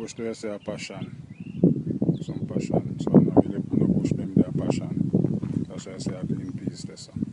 bush do you say a passion? Some passion. So I no really no bush them there passion. That's why I say a green peas there. So.